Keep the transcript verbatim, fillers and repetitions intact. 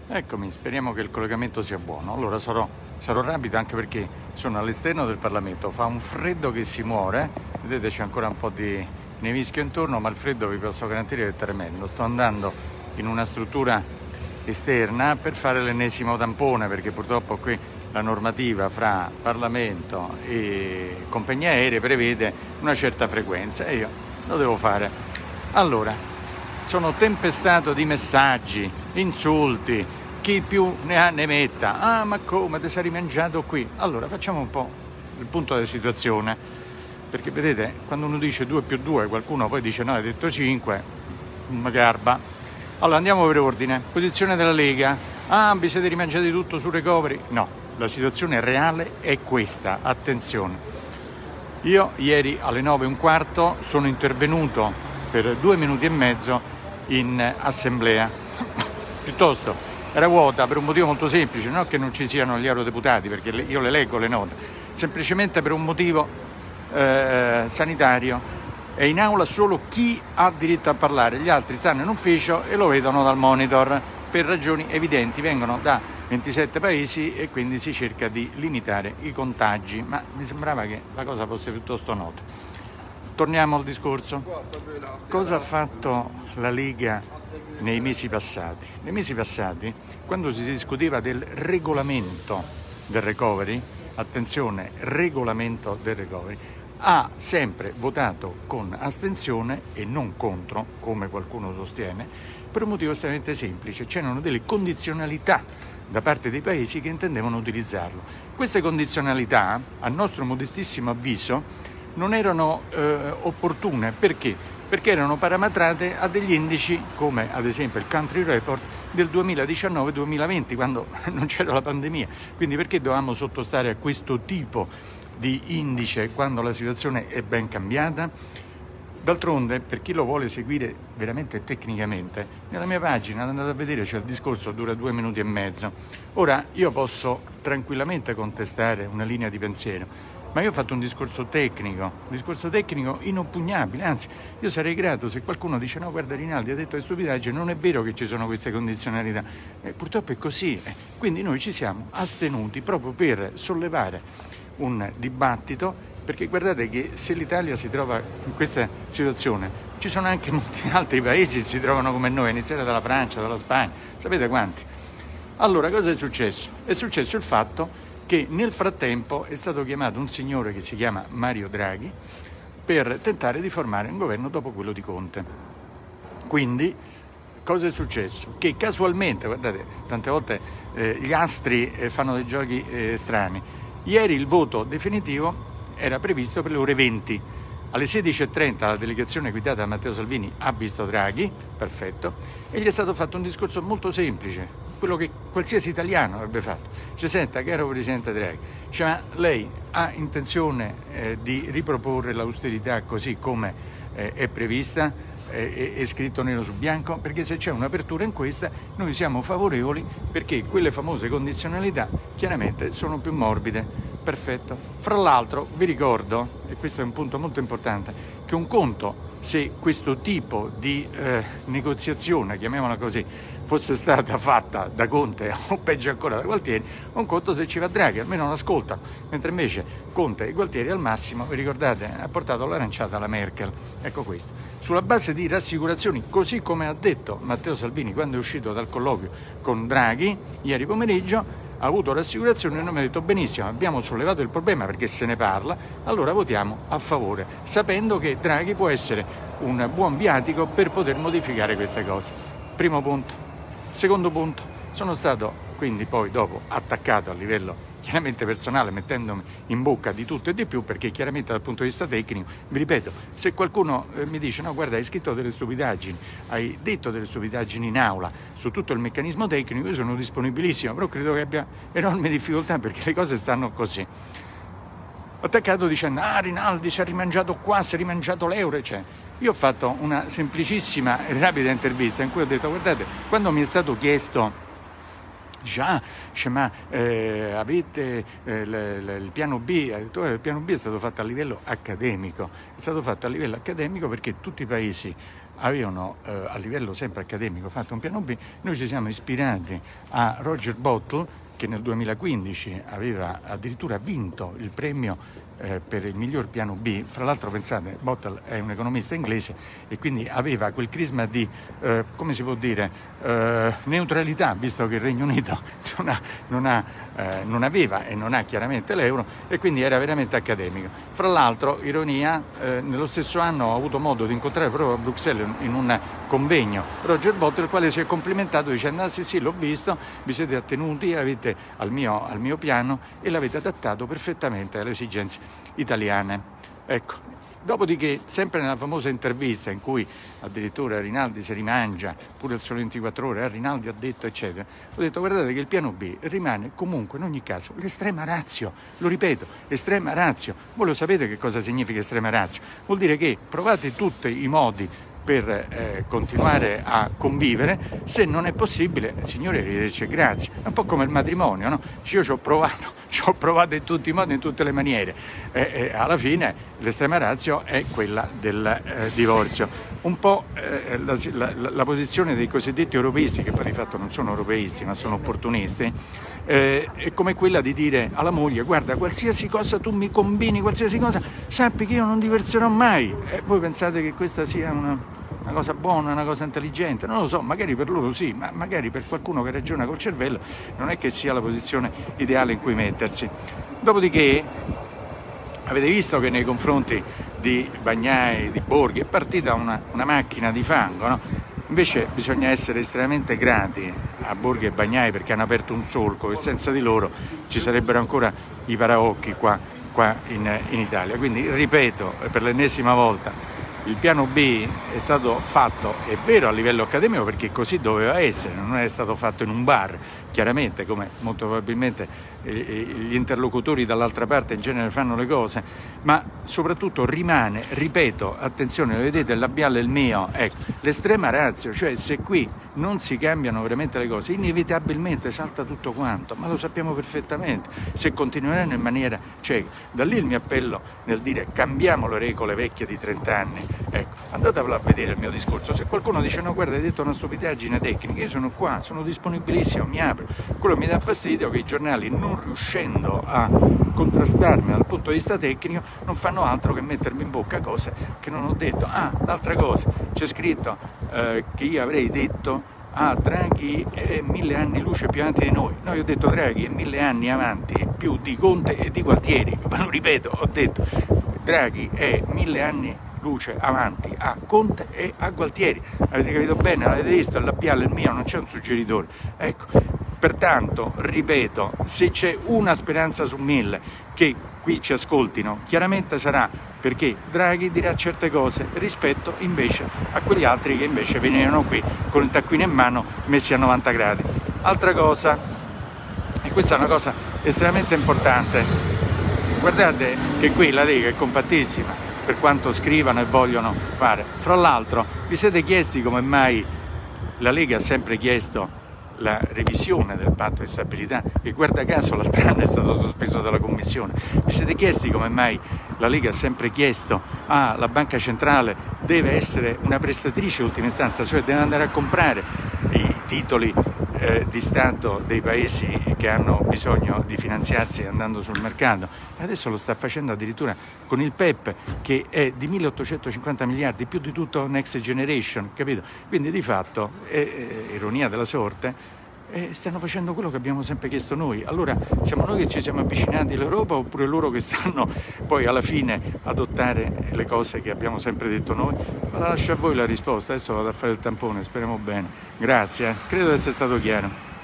Eccomi, speriamo che il collegamento sia buono. Allora sarò, sarò rapido anche perché sono all'esterno del Parlamento, fa un freddo che si muore, vedete c'è ancora un po' di nevischio intorno, ma il freddo vi posso garantire che è tremendo. Sto andando in una struttura esterna per fare l'ennesimo tampone perché purtroppo qui la normativa fra Parlamento e compagnie aeree prevede una certa frequenza e io lo devo fare. Allora, sono tempestato di messaggi, insulti, chi più ne ha ne metta. Ah, ma come, ti sei rimangiato qui? Allora, facciamo un po' il punto della situazione, perché vedete, quando uno dice due più due, qualcuno poi dice no, hai detto cinque, una garba. Allora, andiamo per ordine. Posizione della Lega. Ah, vi siete rimangiati tutto sul recovery? No, la situazione reale è questa, attenzione. Io ieri alle nove e un quarto sono intervenuto per due minuti e mezzo in assemblea, piuttosto era vuota per un motivo molto semplice, non che non ci siano gli eurodeputati, perché io le leggo le note, semplicemente per un motivo eh, sanitario. È in aula solo chi ha diritto a parlare, gli altri stanno in ufficio e lo vedono dal monitor per ragioni evidenti, vengono da ventisette paesi e quindi si cerca di limitare i contagi, ma mi sembrava che la cosa fosse piuttosto nota. Torniamo al discorso. Cosa ha fatto la Lega nei mesi passati? Nei mesi passati, quando si discuteva del regolamento del recovery, attenzione, regolamento del recovery, ha sempre votato con astensione e non contro, come qualcuno sostiene, per un motivo estremamente semplice. C'erano delle condizionalità da parte dei paesi che intendevano utilizzarlo. Queste condizionalità, a nostro modestissimo avviso, non erano eh, opportune. Perché? Perché erano parametrate a degli indici come ad esempio il country report del duemiladiciannove duemilaventi, quando non c'era la pandemia. Quindi perché dovevamo sottostare a questo tipo di indice quando la situazione è ben cambiata? D'altronde, per chi lo vuole seguire veramente tecnicamente, nella mia pagina andate a vedere, c'è il discorso, dura due minuti e mezzo. Ora, io posso tranquillamente contestare una linea di pensiero, ma io ho fatto un discorso tecnico, un discorso tecnico inoppugnabile, anzi io sarei grato se qualcuno dice no, guarda, Rinaldi ha detto le stupidaggini, non è vero che ci sono queste condizionalità, eh, purtroppo è così, eh. Quindi noi ci siamo astenuti proprio per sollevare un dibattito, perché guardate che se l'Italia si trova in questa situazione, ci sono anche molti altri paesi che si trovano come noi, a iniziare dalla Francia, dalla Spagna, sapete quanti? Allora, cosa è successo? È successo il fatto che nel frattempo è stato chiamato un signore che si chiama Mario Draghi per tentare di formare un governo dopo quello di Conte. Quindi cosa è successo? Che casualmente, guardate, tante volte eh, gli astri eh, fanno dei giochi eh, strani. Ieri il voto definitivo era previsto per le ore venti. Alle sedici e trenta la delegazione guidata da Matteo Salvini ha visto Draghi, perfetto, e gli è stato fatto un discorso molto semplice, quello che qualsiasi italiano avrebbe fatto. Ci senta, caro Presidente Draghi, cioè, ma lei ha intenzione eh, di riproporre l'austerità così come eh, è prevista, eh, è, è scritto nero su bianco? Perché se c'è un'apertura in questa, noi siamo favorevoli, perché quelle famose condizionalità chiaramente sono più morbide. Perfetto. Fra l'altro vi ricordo, e questo è un punto molto importante, che un conto se questo tipo di eh, negoziazione, chiamiamola così, fosse stata fatta da Conte o peggio ancora da Gualtieri, un conto se ci va Draghi, almeno l'ascoltano, mentre invece Conte e Gualtieri al massimo, vi ricordate, ha portato l'aranciata alla Merkel. Ecco questo. Sulla base di rassicurazioni, così come ha detto Matteo Salvini quando è uscito dal colloquio con Draghi ieri pomeriggio, ha avuto rassicurazione e non mi ha detto benissimo, abbiamo sollevato il problema perché se ne parla, allora votiamo a favore, sapendo che Draghi può essere un buon viatico per poter modificare queste cose. Primo punto. Secondo punto, sono stato quindi poi dopo attaccato a livello chiaramente personale, mettendomi in bocca di tutto e di più, perché chiaramente dal punto di vista tecnico, vi ripeto, se qualcuno eh, mi dice no, guarda, hai scritto delle stupidaggini, hai detto delle stupidaggini in aula su tutto il meccanismo tecnico, io sono disponibilissimo, però credo che abbia enormi difficoltà perché le cose stanno così. Ho attaccato dicendo ah, Rinaldi si è rimangiato qua, si è rimangiato l'euro, cioè. Io ho fatto una semplicissima e rapida intervista in cui ho detto guardate, quando mi è stato chiesto dice, ah, dice, ma eh, avete eh, l, l, il piano B, ha detto, il piano B è stato fatto a livello accademico, è stato fatto a livello accademico perché tutti i paesi avevano eh, a livello sempre accademico fatto un piano B, noi ci siamo ispirati a Roger Bottle, che nel duemilaquindici aveva addirittura vinto il premio eh, per il miglior piano B. Fra l'altro, pensate, Bottle è un economista inglese e quindi aveva quel crisma di, eh, come si può dire, eh, neutralità, visto che il Regno Unito non, ha, non, ha, eh, non aveva e non ha chiaramente l'euro, e quindi era veramente accademico. Fra l'altro, ironia, eh, nello stesso anno ho avuto modo di incontrare proprio a Bruxelles in un convegno Roger Bottle, il quale si è complimentato dicendo: ah sì sì, l'ho visto, vi siete attenuti avete al mio, al mio piano e l'avete adattato perfettamente alle esigenze italiane. Ecco. Dopodiché, sempre nella famosa intervista in cui addirittura Rinaldi si rimangia, pure il Sole ventiquattro Ore, eh, Rinaldi ha detto eccetera, ho detto: guardate che il piano B rimane comunque in ogni caso l'estrema ratio, lo ripeto, estrema ratio. Voi lo sapete che cosa significa estrema ratio? Vuol dire che provate tutti i modi per eh, continuare a convivere. Se non è possibile, signore, arrivederci, grazie. È un po' come il matrimonio, no? Io ci ho provato, ci ho provato in tutti i modi, in tutte le maniere, e, e alla fine l'estrema ratio è quella del eh, divorzio. Un po' eh, la, la, la posizione dei cosiddetti europeisti, che poi di fatto non sono europeisti ma sono opportunisti, eh, è come quella di dire alla moglie: guarda, qualsiasi cosa tu mi combini, qualsiasi cosa, sappi che io non divorzierò mai. E voi pensate che questa sia una una cosa buona, una cosa intelligente? Non lo so, magari per loro sì, ma magari per qualcuno che ragiona col cervello non è che sia la posizione ideale in cui mettersi. Dopodiché avete visto che nei confronti di Bagnai, di Borghi, è partita una, una macchina di fango, no? Invece bisogna essere estremamente grati a Borghi e Bagnai, perché hanno aperto un solco e senza di loro ci sarebbero ancora i paraocchi qua, qua in, in Italia. Quindi ripeto per l'ennesima volta: il piano B è stato fatto, è vero, a livello accademico, perché così doveva essere, non è stato fatto in un bar, chiaramente, come molto probabilmente gli interlocutori dall'altra parte in genere fanno le cose, ma soprattutto rimane, ripeto, attenzione, vedete il labiale è il mio, ecco, l'estrema ratio, cioè se qui non si cambiano veramente le cose, inevitabilmente salta tutto quanto, ma lo sappiamo perfettamente, se continueranno in maniera cieca. Da lì il mio appello nel dire: cambiamo le regole vecchie di trenta anni, ecco, andate a vedere il mio discorso. Se qualcuno dice: no, guarda, hai detto una stupidaggine tecnica, io sono qua, sono disponibilissimo, mi apro. Quello mi dà fastidio che i giornali, non riuscendo a contrastarmi dal punto di vista tecnico, non fanno altro che mettermi in bocca cose che non ho detto. Ah, l'altra cosa, c'è scritto eh, che io avrei detto: ah, Draghi è mille anni luce più avanti di noi. No, io ho detto Draghi è mille anni avanti più di Conte e di Gualtieri, ma lo ripeto, ho detto Draghi è mille anni luce avanti a Conte e a Gualtieri. Avete capito bene? L'avete visto? Il labiale è il mio, non c'è un suggeritore. Ecco. Pertanto, ripeto, se c'è una speranza su mille che qui ci ascoltino, chiaramente sarà perché Draghi dirà certe cose rispetto invece a quegli altri che invece venivano qui con il taccuino in mano messi a novanta gradi. Altra cosa, e questa è una cosa estremamente importante, guardate che qui la Lega è compattissima per quanto scrivano e vogliono fare. Fra l'altro, vi siete chiesti come mai la Lega ha sempre chiesto la revisione del patto di stabilità, che guarda caso l'altro anno è stato sospeso dalla Commissione? Vi siete chiesti come mai la Lega ha sempre chiesto: ah, la Banca Centrale deve essere una prestatrice in ultima istanza, cioè deve andare a comprare i titoli eh, di Stato dei paesi che hanno bisogno di finanziarsi andando sul mercato, e adesso lo sta facendo addirittura con il P E P, che è di milleottocentocinquanta miliardi, più di tutto Next Generation, capito? Quindi di fatto, è, è, ironia della sorte, eh, stanno facendo quello che abbiamo sempre chiesto noi. Allora siamo noi che ci siamo avvicinati all'Europa, oppure loro che stanno poi alla fine adottare le cose che abbiamo sempre detto noi? Ma la lascio a voi la risposta, adesso vado a fare il tampone, speriamo bene. Grazie, eh. Credo di essere stato chiaro.